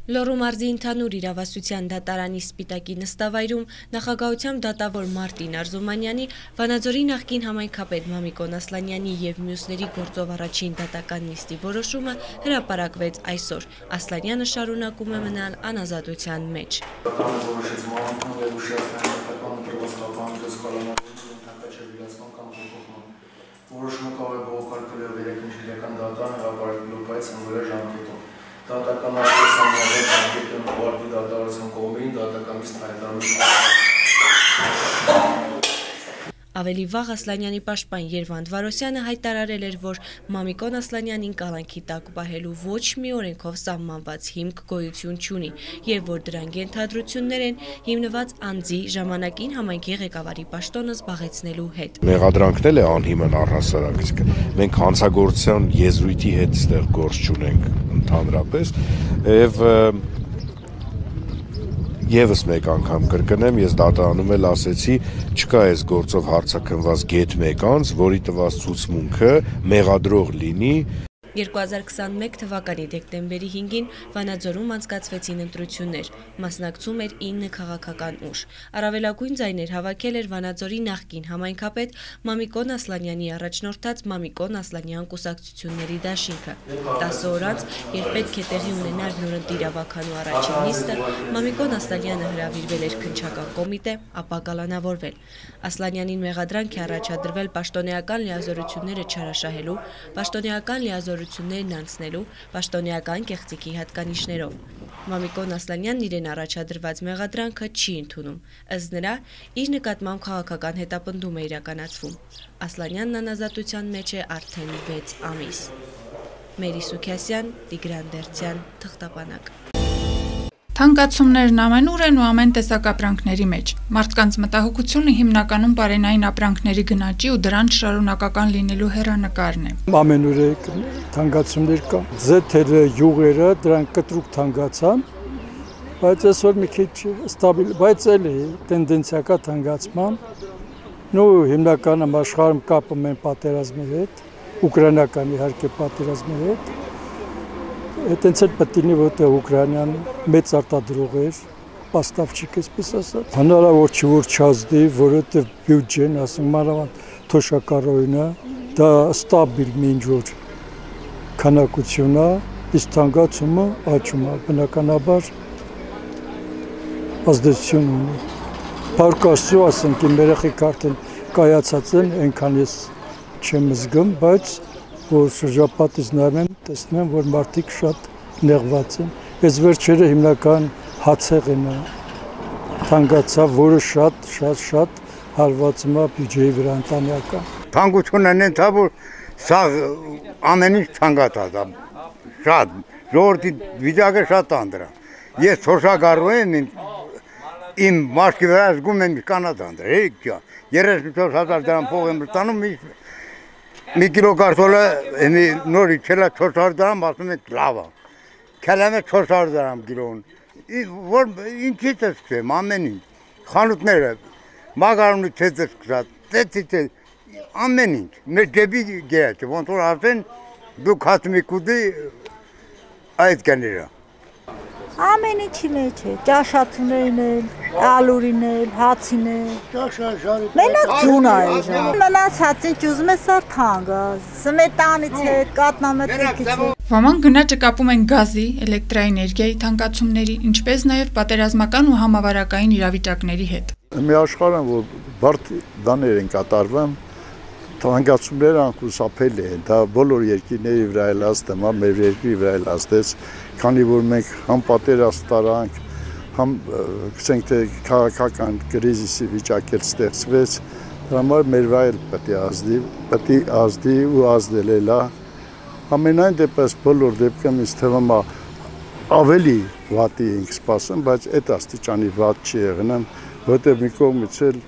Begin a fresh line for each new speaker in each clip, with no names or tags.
Լոռու մարզի ընդհանուր իրավասության դատարանի Սպիտակի նստավայրում նախագահությամբ դատավոր Մարտին Արզումանյանի, Վանաձորի նախկին համայնքապետ Մամիկոն Ասլանյանի և մյուսների գործով առաջին դատական նիստի որոշումը հրապարակվեց այսօր։ Ասլանյանը շարունակում է մնալ անազատության մեջ։
Որոշումը կարող է բողոքարկվել եւ վերականգնել իրական դատան հրապարակելու բայց հնարավոր ժամկետով։ Դատական արտասանման ժամկետը ուղարկի դատավարության կողմին դատականից հայտարարում
Ավելի վաղ Ասլանյանի պաշտպան Երվանդ Վարոսյանը հայտարարել էր, որ Մամիկոն Ասլանյանին կալանքի տակ պահելու ոչ մի օրենքով սահմանված հիմք գոյություն չունի եւ որ դրանք ենթադրություններ են հիմնված անձի ժամանակին համայնքի ղեկավարի պաշտոնը զբաղեցնելու հետ։
Մեղադրանքն էլ է անհիմն առհասարակ, իսկ մենք հանցագործության եզրույթի հետ ստեղ գործ չունենք ընդհանրապես եւ Եվս մեկ անգամ կրկնեմ, ես դատարանում էլ ասեցի, չկա այս գործով հարցաքննված գեթ մեկ անձ, որի տված ցուցմունքը մեղադրող լինի։
2021 թվականի դեկտեմբերի 5-ին Վանաձորում անցկացվեցին ընտրություններ, մասնակցում էր 9 քաղաքական ուժ։ Առավելագույն ձայներ հավաքել էր Վանաձորի նախկին համայնքապետ Մամիկոն Ասլանյանի առաջնորդած Մամիկոն Ասլանյան կուսակցությունների դաշինքը։ 10 օր անց, երբ պետք է տեղի ունենար նորընտիր ավականու առաջին նիստը, Մամիկոն Ասլանյանը հրավիրվել էր քննչական կոմիտե, ապա կալանավորվել։ Ասլանյանին մեղադրանք է առաջադրվել պաշտոնեական լիազորությունները չարաշահելու, պաշտոնեական լիազորություններն անցնելու, պաշտոնեական կեղծիքի հատկանիշներով։ Մամիկոն Ասլանյանն իրեն առաջադրված մեղադրանքը չի ընդունում։ Ըստ նրա, իր նկատմամբ քաղաքական հետապնդում է իրականացվում։ Ասլանյանն անազատության մեջ է արդեն 6 ամիս։ Մերի Սուքյասյան, Տիգրան Դերցյան, Թղթապանակ։
Թանկացումներն ամենուր են ու ամեն տեսակ ապրանքների մեջ։ Մարդկանց մտահոգությունը հիմնականում բարենային ապրանքների գնաճի ու դրան շարունակական լինելու հեռանկարն է։
Ամենուր է թանկացումներ կա։ Ձեթերը, յուղերը, դրանք կտրուկ թանկացան, բայց այսօր մի քիչ ստաբիլ, բայց էլի տենդենցիա կա թանկացման։ Նու հիմնականը աշխարհում կապում են պատերազմի հետ, ուկրաինական իհարկե պատերազմի հետ։ Այդտենց էլ պետք է լինի, որտեղ Ուկրաինան մեծ արտադրող էր, պաստավչիկ այսպես ասած։ Հնարավոր չի որ չազդի, որովհետև բյուջեն, ասենք մանավանդ թոշակառույնը, դա ստաբիլ մինչ որ քանակություն է, իսկ թանկացումը աճում է, բնականաբար ազդեցություն ունի։ Փառք Աստծո, ասենք իմ երեխեք արդեն կայացած են, այնքան ես չեմ զգում, բայց որ շրջապատից նայում եմ, տեսնում եմ, որ մարդիկ շատ նեղված են։ Այս վերջերը հիմնական հացեղն է, թանկացավ, որը շատ հարվածում է բյուջեի վրա ընտանեկան։
Թանկությունն են թա, որ սա ամեն ինչ թանկացած է, շատ, ժողովրդի վիճակը շատ անդրա։ Ես թոշակառու եմ, իմ մաշկի վրա զգում եմ կանած անդրա, հերիք չա, 34,000 դրամ փող եմ ստանում, մի կիլո կարտոլը նորի չելա 400 դրամ, ասում եք լավ է, քելեմ է 400 դրամ կիլոն, որ ինչից է սկսեմ, ամեն ինչ, խանութները, մագարունի ցեծը սկսած, ծեցիցը, ամեն ինչ, մեր դեպի գերաչը, ոնց որ ասեն, դուք հացմի կուդի այդ կները։
Ամեն ինչի մեջ է, ճաշացուներն էլ, ալուրին էլ, հացին էլ, մենակ ձուն է, մնացածին ճուզում է սար թանկ, սմետանից է, կատնամետերքից է։
Ոմանք գնաճը կապում են գազի, էլեկտրաէներգիայի թանկացումների, ինչպես նաև պատերազմական ու համավարակային իրավիճակների հետ։
Մի աշխարհում, որ բարդ դաներ են կատարվում, թանկացումները անկուսափել են, դա բոլոր երկրների վրա էլ ազդում է, մեր երկրի վրա էլ ազդեց, քանի որ մենք համ պատերազմ տարանք, համ գսենք թե քաղաքական կրիզիսի վիճակ էլ ստեղծվեց, դրա համար մեր վրա էլ պետք է ազդի ու ազդել էլ է։ Ամենայն դեպս բոլոր դեպքում ինձ թվում է ավելի վատի ենք սպասում, բայց այդ աստիճանի վատ չի եղնում, որտեղ մի կողմից էլ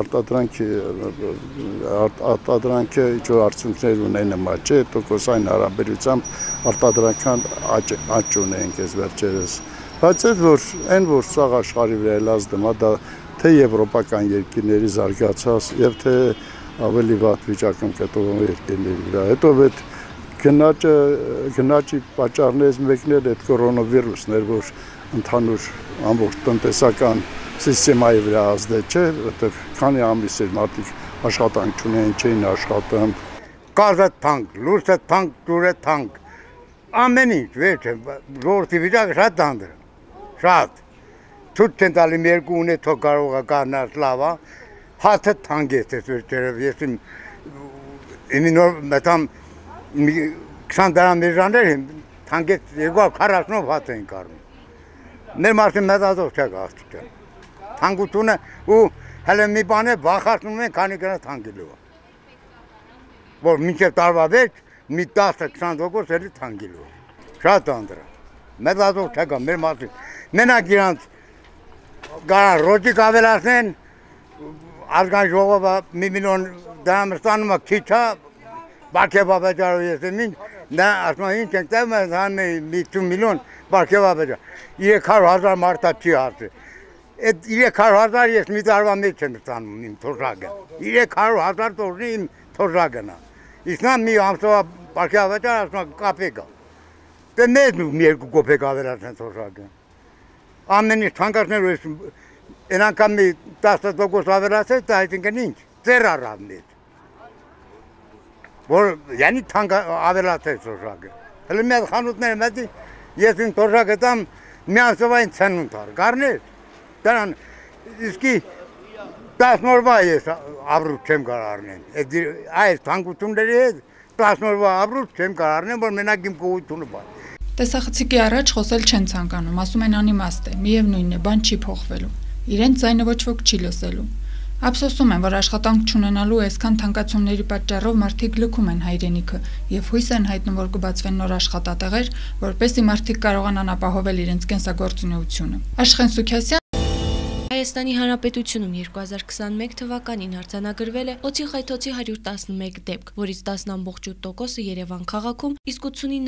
արտադրանքը ինչ-որ արդյունքներ ունեն մաճ է, տոկոսային հարաբերությամբ արտադրանքան աճ ունենք այս վերջերս։ Բայց որ սաղ աշխարհի վրա էլ ազդում է, դա թե եվրոպական երկրների զարգացած եւ թե ավելի վատ վիճակում գտնվող երկրների վրա։ Հետո այդ Գնաճի պատճառներից մեկն էլ այդ կորոնավիրուսն էր, որ ընդհանուր ամբողջ տնտեսական սիստեմայի վրա ազդեց, չէ, որտեղ քանի ամիս էր մարդիկ աշխատանք չունեին, չէին աշխատում։
Գազը թանկ, լույսը թանկ, ջուրը թանկ։ Ամեն ինչ, վերջը, ժողովրդի վիճակը շատ դանդր, շատ։ Ցույց չեն տալի մի երկու ունեցող կարող է կանալ լավ, հացը թանկ է վերջերով, ես իմ նոր մտամ 20 դրամ մեժաներ թանկ է 240 հաց են կարում։ Մեր մարդը մտածող չեք աստիճան։ Թանկությունը ու հələ մի բան է վախացնում են, քանի կնա թանկելու է։ Որ մինչև տարվա վերջ մի 10-20% էլի թանկելու է։ Շատ անդր է։ Մտածող չեք մեր մարդը։ Մենակ իրանց գարան ռոճիկ ավելացնեն, ազգային ժողովը 1 միլիոն դրամ ստանում է քիչ է, բարգեւա վճարով ես ինչ, նա ասում է ինչ ենք տեղ հան 1 միլիոն բարգեւա վճար։ 300,000 մարդա չի հարցը։ Այդ 300,000 ես մի տարվա մեջ եմ ստանում իմ թոշակը։ 300,000 տոժնի իմ թոշակն է։ Իսկ նա մի ամսվա բարգեւա վճար ասում է կապեկ է։ Դե մեծ մի 2 կոպեկ ավելացնեն թոշակը։ Ամեն ինչ թանկացնելու ես այն անգամ մի 10% ավելացեց, դա այսինքն ինչ, ծեր առավ մեծ։ Որ յանի թանկ ավելացեց թոշակը։ Հələ մի հատ խանութները մտի, ես իմ թոշակը տամ մի ամսվային ցնունդ առ, գարներ։ Դրան իսկի 10 օրվա ես ապրուց չեմ կարող առնեմ։ Այս թանկությունների հետ 10 օրվա ապրուց չեմ կարող առնեմ, որ մենակ իմ գոյությունը բան։
Տեսախցիկի առաջ խոսել չեն ցանկանում, ասում են անիմաստ է, միևնույն է, բան չի փոխվելու։ Իրենց ձայնը ոչ ոք չի լսելու։ Ափսոսում են, որ աշխատանք չունենալու այսքան թանկացումների պատճառով մարդիկ լքում են հայրենիքը եւ հույս են հայտնում, որ կբացվեն նոր աշխատատեղեր, որպեսզի մարդիկ կարողանան ապահովել իրենց կենսագործունեությունը։ Աշխեն Սուքյասյան
Հայաստանի Հանրապետությունում 2021 թվականին արձանագրվել է օձի խայթոցի 111 դեպք, որից 10.8%-ը Երևան քաղաքում, իսկ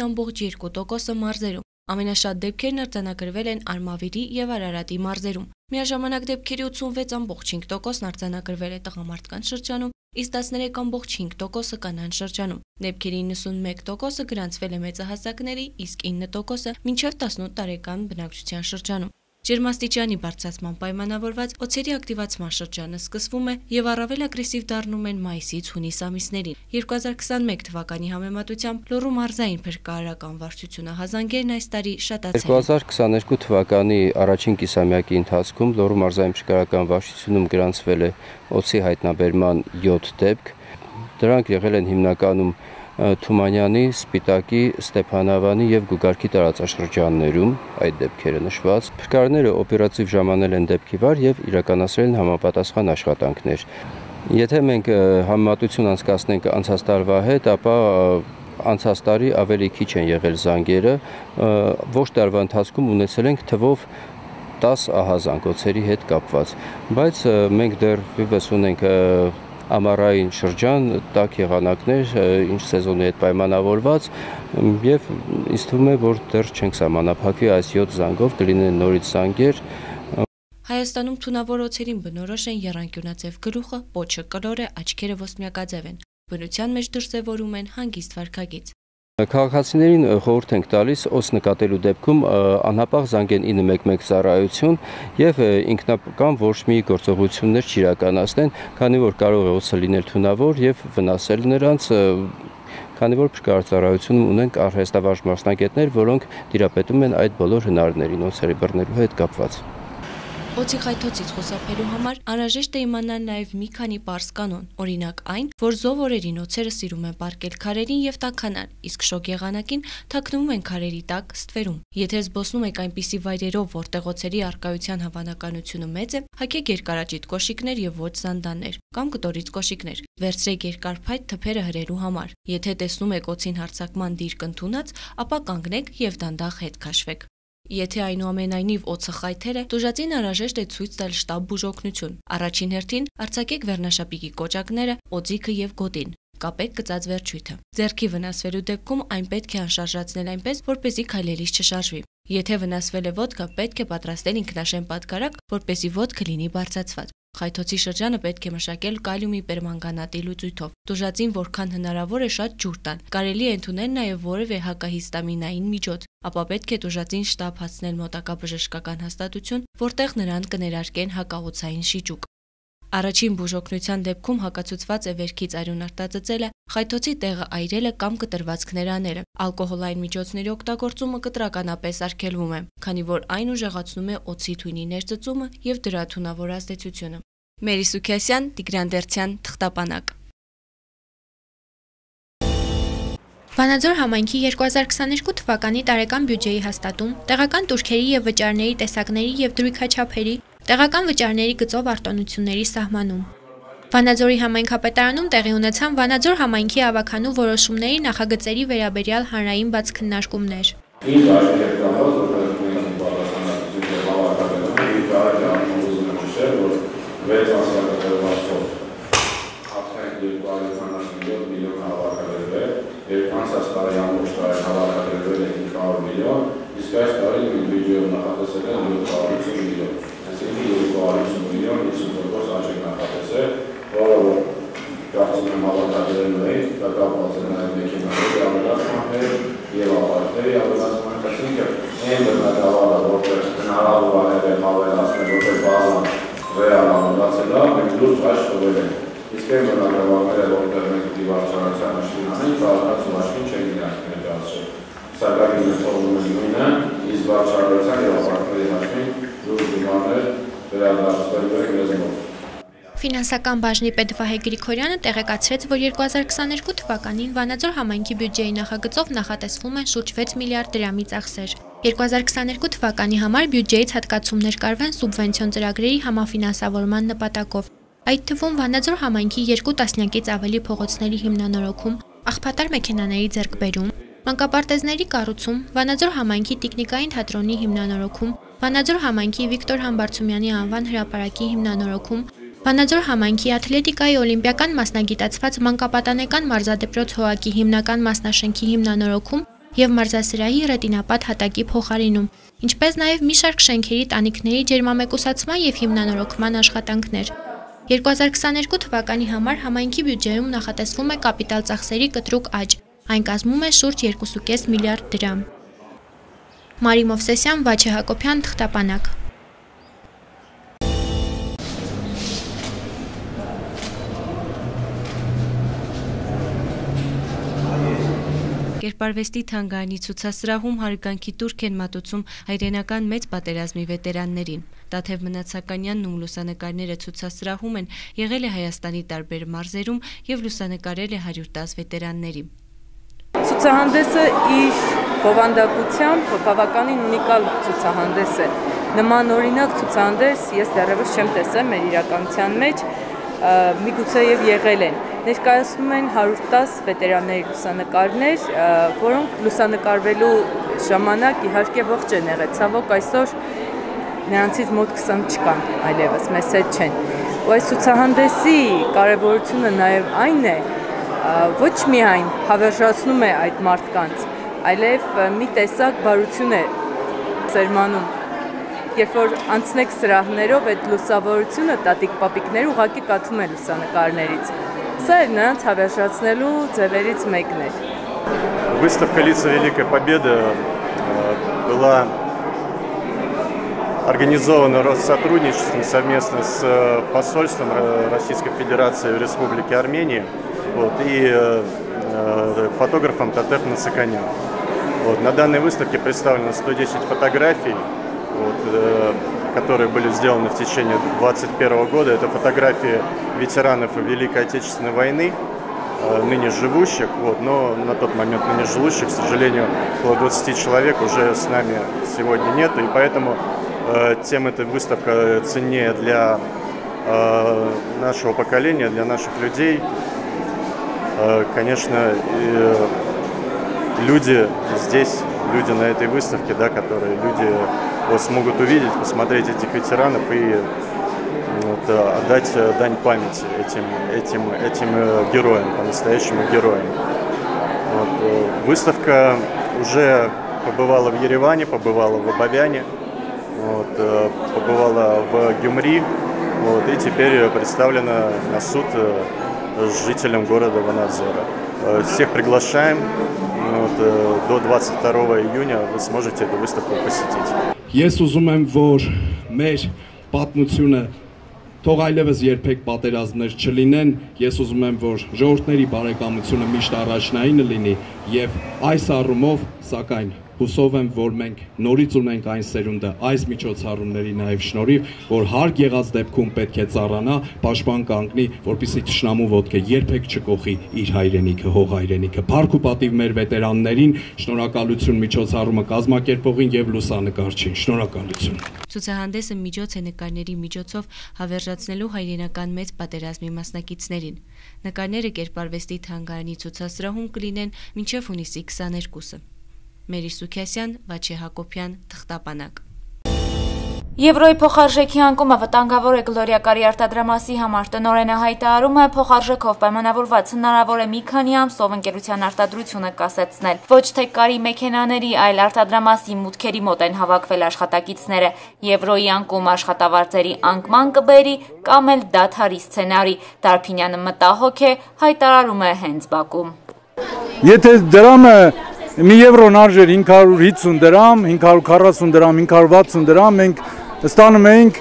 89.2%-ը մարզերում։ Ամենաշատ դեպքերն արձանագրվել են Արմավիրի եւ Արարատի մարզերում։ Միաժամանակ դեպքերի 86.5%-ն արձանագրվել է տղամարդկանց շրջանում, իսկ 13.5%-ը կանանց շրջանում։ Դեպքերի 91%-ը գրանցվել է մեծահասակների, իսկ 9%-ը մինչև 18 տարեկան բնակչության շրջանում։ Ջերմաստիճանի բարձրացման պայմանավորված օձերի ակտիվացման շրջանը սկսվում է եւ առավել ագրեսիվ դառնում են մայիսից հունիս ամիսներին։ 2021 թվականի համեմատությամբ Լոռու մարզային փրկարարական վարչությունը հազանգերն այս տարի շատացել են։
2022 թվականի առաջին կիսամյակի ընթացքում Լոռու մարզային փրկարարական վարչությունում գրանցվել է օձի հայտնաբերման 7 դեպք։ Դրանք եղել են հիմնականում Թումանյանի, Սպիտակի, Ստեփանավանի եւ Գուգարքի տարածաշրջաններում այդ դեպքերը նշված։ Փրկարարները օպերատիվ ժամանել են դեպքի վար եւ իրականացրել են համապատասխան աշխատանքներ։ Եթե մենք համեմատություն անցկացնենք անցած տարվա հետ, ապա անցած տարի ավելի քիչ են եղել զանգերը, ողջ տարվա ընթացքում ունեցել ենք թվով 10 ահազանգ օձերի հետ կապված, բայց մենք դեռևս ունենք ամառային շրջան, տաք եղանակներ, ինչ սեզոնի հետ պայմանավորված եւ ինձ թվում է, որ դեռ չենք սահմանափակվի այս 7 զանգով, կլինեն նորից զանգեր։
Հայաստանում թունավոր օձերին բնորոշ են եռանկյունաձև գլուխը, պոչը կլոր է, աչքերը ոսպնյակաձև են։ Բնության մեջ դրսևորում են հանգիստ վարքագիծ։
Քաղաքացիներին խորհուրդ ենք տալիս օձ նկատելու դեպքում անհապաղ զանգեն 911 ծառայություն եւ ինքնական ոչ մի գործողություններ չիրականացնեն, քանի որ կարող է օձը լինել թունավոր եւ վնասել նրանց, քանի որ փրկարարծառայությունում ունենք արհեստավարժ մասնագետներ, որոնք տիրապետում են այդ բոլոր հնարներին օձերի բռնելու հետ կապված։
Օձի խայթոցից խուսափելու համար անհրաժեշտ է իմանալ նաև մի քանի պարզ կանոն, օրինակ այն, որ զով օրերին օձերը սիրում են պառկել քարերին եւ տաքանալ, իսկ շոգ եղանակին թաքնվում են քարերի տակ, ստվերում։ Եթե զբոսնում եք այնպիսի վայրերով, որտեղ օձերի առկայության հավանականությունը մեծ է, հագեք երկարաճիտ կոշիկներ եւ ոչ զանդաններ կամ կտորից կոշիկներ։ Վերցրեք երկար փայտ թփերը հրելու համար։ Եթե տեսնում եք օձին հարձակման դիրք ընդունած, ապա կանգնեք եւ դանդաղ հետ քաշվեք։ Եթե այնուամենայնիվ օձը խայթել է, տուժածին անհրաժեշտ է ցույց տալ շտապ բուժօգնություն։ Առաջին հերթին արձակեք վերնաշապիկի կոճակները, օձիքը եւ գոտին։ Կապեք գծած վերջույթը։ Ձեռքի վնասվելու դեպքում այն պետք է անշարժացնել այնպես, որպեսզի քայլելիս չշարժվի։ Եթե վնասվել է ոտքը, պետք է պատրաստել ինքնաշեն պատկարակ, որպեսզի ոտքը լինի բարձրացված։ Խայթոցի շրջանը պետք է մշակել կալիումի պերմանգանատի լուծույթով։ Տուժածին որքան հնարավոր է շատ ջուր տան։ Կարելի է ընդունել նաև որևէ հակահիստամինային միջոց, ապա պետք է տուժածին շտապ հասցնել մոտակա բժշկական հաստատություն, որտեղ նրան կներարկեն հակաուծային շիճուկ։ Առաջին բուժօգնության դեպքում հակացուցված է վերքից արյուն արտածծելը, խայթոցի տեղը այրելը կամ կտրվածքներ անելը։ Ալկոհոլային միջոցների օգտագործումը կտրականապես արգելվում է, քանի որ այն ուժեղացնում է օձի թույնի ներծծումը եւ դրա թունավոր ազդեցությունը։ Մերի Սուքիասյան, Տիգրան Դերցյան, Թղթապանակ։ Վանաձոր համայնքի 2022 թվականի տարեկան բյուջեի հաստատում, տեղական տուրքերի եւ վճարների տեսակների եւ դրույքաչափերի, տեղական վճարների գծով արտոնությունների սահմանում։ Վանաձորի համայնքապետարանում տեղի ունեցան Վանաձոր համայնքի ավականու որոշումների նախագծերի վերաբերյալ հանրային բաց քննարկումներ։
Անցած տարի ամբողջ տարի հավաքագրվել է 500 միլիոն, իսկ այս տարի բյուջեով նախատեսել է 750 միլիոն։ Այսինքն 250 միլիոն 50% աճ է նախատեսել, որը կարծում եմ հավաքագրելու է, դա կապված է նաև մեքենաների ավելացման հետ եւ ապարքերի ավելացման, այսինքն այն բնակավարը, որտեղ հնարավոր է հավելացնել, որտեղ բազան ռեալ ավելացել է, մենք լուրջ աճ տվել ենք։ Իսկ այն բնակավարները, որտեղ մենք դիվարչարության աշխին անենք, քաղաքացու աշխին չեն իրանք ներկայացրել։ Սակայն ինձ թողնում է նույնը, իսկ վարչարության եւ ապարքերի աշխին լուրջ դիմարներ վերադարձվելու են մեզնով։
Ֆինանսական բաժնի պետ Վահե Գրիգորյանը տեղեկացրեց, որ 2022 թվականին Վանաձոր համայնքի բյուջեի նախագծով նախատեսվում են շուրջ 6 միլիարդ դրամի ծախսեր։ 2022 թվականի համար բյուջեից հատկացումներ կարվեն սուբվենցիոն ծրագրերի համաֆինանսավորման նպատակով։ Այդ թվում Վանաձոր համայնքի 2 տասնյակից ավելի փողոցների հիմնանորոգում, աղբատար մեքենաների ձեռքբերում, մանկապարտեզների կառուցում, Վանաձոր համայնքի տիկնիկային թատրոնի հիմնանորոգում, Վանաձոր համայնքի Վիկտոր Համբարձումյանի անվան հրապարակի հիմնանորոգում, Վանաձոր համայնքի աթլետիկայի օլիմպիական մասնագիտացված մանկապատանեկան մարզադպրոց հողակի հիմնական մասնաշենքի հիմնանորոգում եւ մարզասրահի ռետինապատ հատակի փոխարինում, ինչպես նաեւ մի շարք շենքերի տանիքների ջերմամեկուսացման եւ հիմնանորոգման աշխատանքներ։ 2022 թվականի համար համայնքի բյուջեում նախատեսվում է կապիտալ ծախսերի կտրուկ աճ, այն կազմում է շուրջ 2.5 միլիարդ դրամ։ Մարի Մովսեսյան, Վաչե Հակոբյան, Թղթապանակ։ Կերպարվեստի թանգարանի ցուցասրահում հարգանքի տուրք են մատուցում հայրենական մեծ պատերազմի վետերաններին։ Տաթև Մնացականյանն ում լուսանկարները ցուցասրահում են, եղել է Հայաստանի տարբեր մարզերում եւ լուսանկարել է 110 վետերանների։
Ցուցահանդեսը իր բովանդակությամբ բավականին ունիկալ ցուցահանդես է։ Նման օրինակ ցուցահանդես ես դեռևս չեմ տեսել մեր իրականության մեջ, միգուցե եւ եղել են։ Ներկայացնում են 110 վետերանների լուսանկարներ, որոնք լուսանկարվելու ժամանակ իհարկե ողջ են եղել, ցավոք այսօր նրանցից մոտ 20 չկան այլևս, մեզ հետ չեն։ Ու այս ցուցահանդեսի կարևորությունը նաև այն է, ոչ միայն հավերժացնում է այդ մարդկանց, այլև մի տեսակ բարություն է սերմանում։ Երբ որ անցնեք սրահներով, այդ լուսավորությունը տատիկ-պապիկները ուղղակի կաթում է լուսանկարներից։ Սա էր նրանց հավերժացնելու ձևերից մեկն էր։
Выставка «Лица Великой Победы» была организована Россотрудничеством совместно с посольством Российской Федерации в Республике Армения и фотографом Татев Нацаканян. На данной выставке представлено 110 фотографий, которые были сделаны в течение 2021 года. Это фотографии ветеранов Великой Отечественной войны, ныне живущих, но на тот момент ныне живущих, к сожалению, около 20 человек уже с нами сегодня нет, и поэтому тем эта выставка ценнее для нашего поколения, для наших людей. Конечно, люди здесь, люди на этой выставке, да, которые люди смогут увидеть, посмотреть этих ветеранов и отдать дань памяти этим героям, по-настоящему героям. Выставка уже побывала в Ереване, побывала в Абовяне, побывала в Гюмри, Вот, и теперь представлена на суд жителям города Ванадзора. Всех приглашаем. Вот, до 22 июня вы сможете эту выставку посетить.
Ես ուզում եմ, որ մեր պատմությունը թող այլևս երբեք պատերազմներ չլինեն, ես ուզում եմ, որ ժողովուրդների բարեկամությունը միշտ առաջնային լինի եւ այս առումով, սակայն հուսով եմ, որ մենք նորից ունենք այն սերունդը այս միջոցառումների նաև շնորհիվ, որ հարկ եղած դեպքում պետք է ծառանա, պաշտպան կանգնի, որպեսզի թշնամու ոտքը երբեք չկոխի իր հայրենիքը, հող հայրենիքը։ Փառք ու պատիվ մեր վետերաններին, շնորհակալություն միջոցառումը կազմակերպողին եւ լուսանկարչին։ Շնորհակալություն։
Ցուցահանդեսը միջոց է նկարների միջոցով հավերժացնելու հայրենական մեծ պատերազմի մասնակիցներին։ Նկարները կերպարվեստի թանգարանի ցուցասրահում կլինեն մինչև հունիսի 22-ը։ Մերի Սուքյասյան, Վաչե Հակոբյան, Թղթապանակ։
Եվրոյի փոխարժեքի անկումը վտանգավոր է Գլորիա Կարի արտադրամասի համար։ Տնօրենը հայտարարում է, փոխարժեքով պայմանավորված հնարավոր է մի քանի ամսով ընկերության արտադրությունը կասեցնել։ Ոչ թե Կարի մեքենաների, այլ արտադրամասի մուտքերի մոտ են հավաքվել աշխատակիցները։ Եվրոյի անկում աշխատավարձերի անկման կբերի կամ էլ դադարի սցենարի։ Դարփինյանը մտահոգ է, հայտարարում է հենց Բաքում։
Եթե դրամը մի եվրոն արժեր 550 դրամ, 540 դրամ, 560 դրամ, մենք ստանում էինք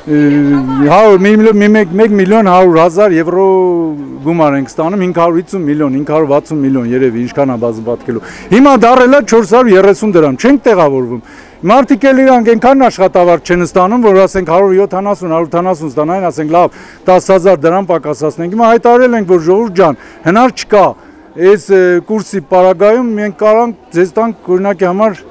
1 միլիոն 100,000 եվրո գումար ենք ստանում, 550 միլիոն, 560 միլիոն երևի, ինչքան է բազում պատկելու։ Հիմա դառել է 430 դրամ, չենք տեղավորվում։ Մարդիկ էլ իրանք այնքան աշխատավարձ չեն ստանում, որ ասենք 170-180 ստանային, ասենք լավ 10,000 դրամ պակասացնենք։ Հիմա հայտարարել ենք, որ ժողովուրդ ջան, հնար չկա։ Այս կուրսի պարագայում մենք կարանք ձեզ տանք օրինակի համար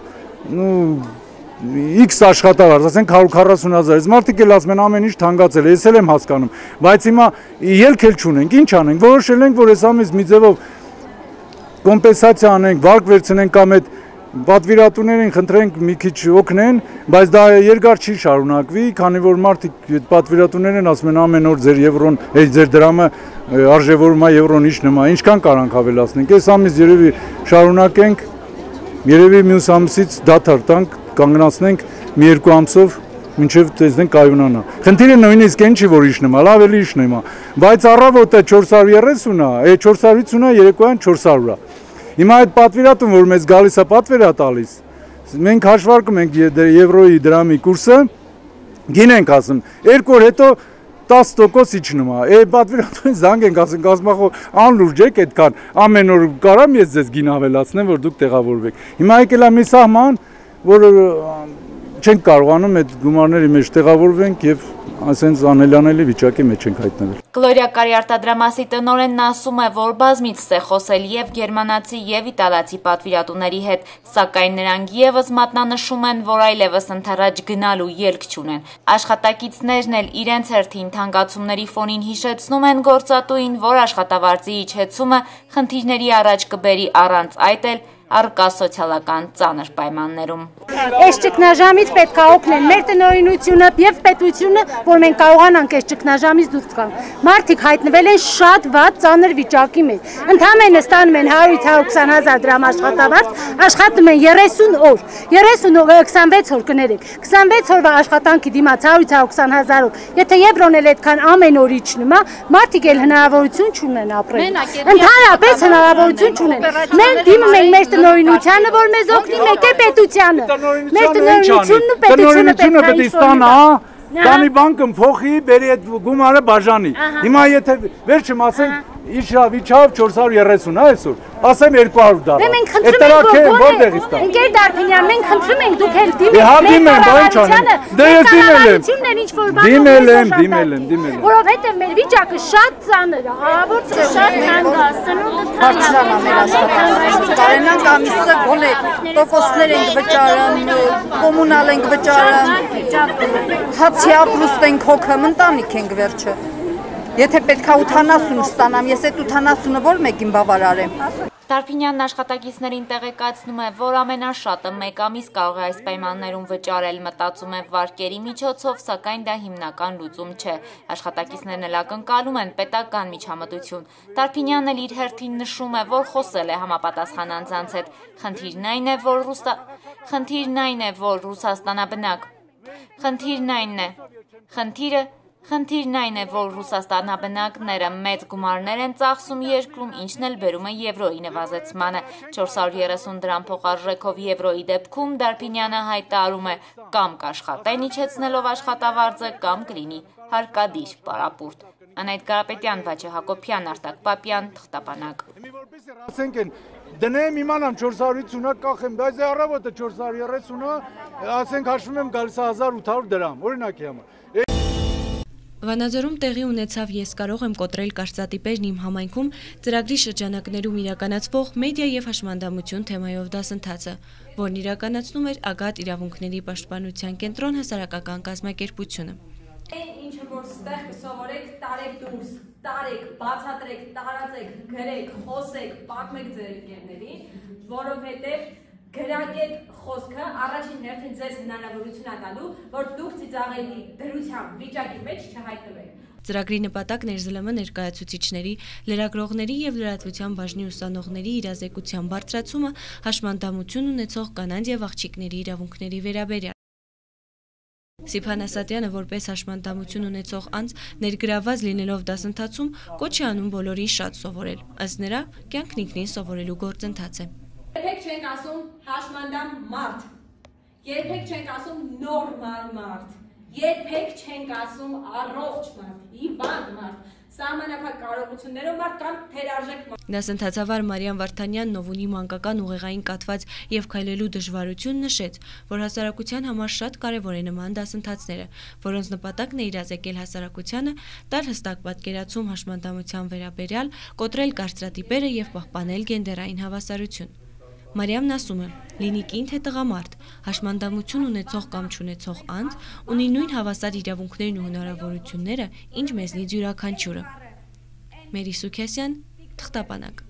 X աշխատավարձ, ասենք 140,000, այս մարդիկ էլ ասում են ամեն ինչ թանկացել է, ես էլ եմ հասկանում, բայց հիմա ելք էլ չունենք, ինչ անենք, որոշել ենք, որ այս ամիս մի ձևով կոմպենսացիա անենք, վարկ վերցնենք կամ այդ պատվիրատուներին խնդրենք մի քիչ օգնեն, բայց դա երկար չի շարունակվի, քանի որ մարդիկ պատվիրատուներն ասում են ամեն օր ձեր եվրոն, ձեր դրամը արժևորում է եվրոն ինչ նման, ինչքան կարանք ավելացնենք, այս ամիս երևի շարունակենք, երևի մյուս ամսից դադար տանք, կանգնացնենք մի երկու ամսով մինչև տեսնենք կայունանա։ Խնդիրը նույնիսկ այն չի, որ իջնում է, լավ էլի իջնում է, բայց առավոտը 430 է, 450-ը երեկոյան 400 է։ Հիմա այդ պատվիրատուն, որ մեզ գալիս է պատվեր է տալիս, մենք հաշվարկում ենք եվրոյի դրամի կուրսը, գինենք ասում, 2 օր հետո 10% իջնում է, պատվիրատունին զանգ ենք ասենք, ասմախով անլուրջ եք այդքան, ամեն օր կարամ ես ձեզ գին ավելացնեմ, որ դուք տեղավորվեք։ Հիմա եկել է մի սահման, որ չենք կարողանում այդ գումարների մեջ տեղավորվենք եւ ասենց անելանելի վիճակի մեջ ենք հայտնվել։
Գլորիա Կարի արտադրամասի տնօրենն ասում է, որ բազմիցս է խոսել եւ գերմանացի եւ իտալացի պատվիրատուների հետ, սակայն նրանք եւս մատնանշում են, որ այլևս ընթരാճ գնալու ելք չունեն։ Աշխատակիցներն էլ իրենց հերթին թանկացումների ֆոնին հիշեցնում են գործատուին, որ աշխատավարձի իջեցումը խնդիրների առաջ կբերի առանց այդ էլ առկա սոցիալական ծանր պայմաններում։
Այս ճգնաժամից պետք է օգնեն մեր տնօրինությունը եւ պետությունը, որ մենք կարողանանք այս ճգնաժամից դուրս գալ։ Մարդիկ հայտնվել են շատ վատ ծանր վիճակի մեջ։ Ընդհանրապես ստանում են 100-120,000 դրամ աշխատավարձ, աշխատում են 30 օր, 26 օր կներեք, 26 օրվա աշխատանքի դիմաց 100-120,000-ով։ Եթե եվրոն էլ այդքան ամեն օր իջնում է, մարդիկ էլ հնարավորություն չունեն ապրել։ Ընդհանրապես հնարավորություն չունեն։ Մենք դիմում ենք մեր տնօրինությանը, որ մեզ օգնի, մեկ է պետությանը։ Մեր տնօրինությունն ու պետությունը
պետք է ստանա, տանի բանկը փոխի, բերի այդ գումարը բաժանի։ Հիմա եթե վերջում ասենք իջավ 430, այսօր, ասեմ 200 դար։
Մենք խնդրում ենք, որտեղից տա։ Ընկեր Դարփինյան, մենք խնդրում ենք, դուք էլ
դիմեք մեր կառավարությանը։
Որովհետև մեր վիճակը շատ ծանր է, առավոտը շատ հանգաստ,
բարձրանա մեր աշխատանքը։ Կարենանք ամիսը գոնե տոկոսներ ենք վճարում, կոմունալ ենք վճարում, հացի ապրուստ ենք հոգում, ընտանիք ենք վերջը։ Եթե պետք է 80 ստանամ, ես այդ 80-ը որ մեկին բավարարեմ։
Դարփինյանն աշխատակիցներին տեղեկացնում է, որ ամենաշատը 1 ամիս կարող է այս պայմաններում վճարել, մտածում է վարկերի միջոցով, սակայն դա հիմնական լուծում չէ։ Աշխատակիցներն էլ ակնկալում են պետական միջամտություն։ Դարփինյանն էլ իր հերթին նշում է, որ խոսել է համապատասխան անձանց հետ։ Խնդիրն այն է, որ Ռուսաստանաբնակ։ Խնդիրն այն է, որ Ռուսաստանաբնակները մեծ գումարներ են ծախսում երկրում, ինչն էլ բերում է եվրոյի նվազեցմանը։ 430 դրամ փոխարժեքով եվրոյի դեպքում Դարբինյանը հայտարարում է կամ կաշխատեն իջեցնելով աշխատավարձը, կամ կլինի հարկադիր պարապուրտ։ Անահիտ Կարապետյան, Վաչե Հակոբյան, Արտակ Պապյան, Թղթապանակ։
Ասենք են դնեմ իմանամ 450-ը կախեմ, բայց առավոտը 430-ը, ասենք հաշվում եմ գալիս 1800 դրամ, օրինակի համար։
Վանաձորում տեղի ունեցավ «Ես կարող եմ կոտրել» կարծրատիպերն իմ համայնքում ծրագրի շրջանակներում իրականացվող մեդիա եւ հաշմանդամություն թեմայով դասընթացը, որն իրականացնում էր Ագատ իրավունքների պաշտպանության կենտրոն հասարակական կազմակերպությունը։
Ինչը որ ստեղ կսովորեք, տարեք դուրս, տարեք, բացատրեք, տարածեք, գրեք, խոսեք, պատմեք ձեր ընկերներին, որովհետև գրակեք խոսքը առաջին հերթին ձեզ հնարավորություն է տալու, որ դուք ծիծաղելի դրության վիճակի մեջ չհայտնվեք։
Ծրագրի նպատակն էր ԶԼՄ ներկայացուցիչների, լրագրողների եւ լրատվության բաժնի ուսանողների իրազեկության բարձրացումը հաշմանդամություն ունեցող կանանց եւ աղջիկների իրավունքների վերաբերյալ։ Սիփան Ասատյանը որպես հաշմանդամություն ունեցող անձ ներգրավված լինելով դասընթացում կոչ է անում բոլորին շատ սովորել։ Ըստ նրա, կյանքն ինքնին սովորելու գործընթաց է։
Երբեք չենք ասում հաշմանդամ մարդ, երբեք չենք ասում նորմալ մարդ, երբեք չենք ասում առողջ մարդ, հիվանդ մարդ, սահմանափակ կարողություններով մարդ կամ թերարժեք մարդ։
Դասընթացավար Մարիամ Վարդանյանն, ով ունի մանկական ուղեղային կաթված եւ քայլելու դժվարություն, նշեց, որ հասարակության համար շատ կարեւոր է նման դասընթացները, որոնց նպատակն է իրազեկել հասարակությանը, տալ հստակ պատկերացում հաշմանդամության վերաբերյալ, կոտրել կարծրատիպերը եւ պահպանել գենդերային հավասարություն։ Մարիամն ասում է, լինի կին թե տղամարդ, հաշմանդամություն ունեցող կամ չունեցող անձ ունի նույն հավասար իրավունքներն ու հնարավորությունները, ինչ մեզնից յուրաքանչյուրը։ Մերի Սուքեսյան, Թղթապանակ։